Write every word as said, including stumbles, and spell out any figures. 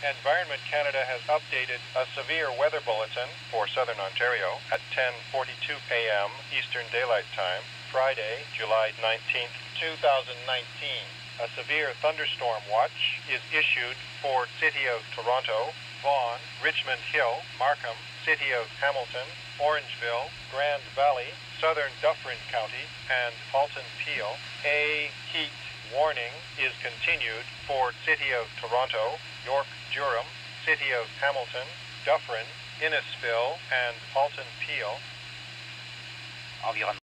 Environment Canada has updated a severe weather bulletin for southern Ontario at ten forty-two a m Eastern Daylight Time, Friday, July nineteenth, two thousand nineteen. A severe thunderstorm watch is issued for City of Toronto, Vaughan, Richmond Hill, Markham, City of Hamilton, Orangeville, Grand Valley, Southern Dufferin County, and Halton Peel. A heat warning is continued for City of Toronto, York, Durham, City of Hamilton, Dufferin, Innisfil, and Halton Peel. Environnement.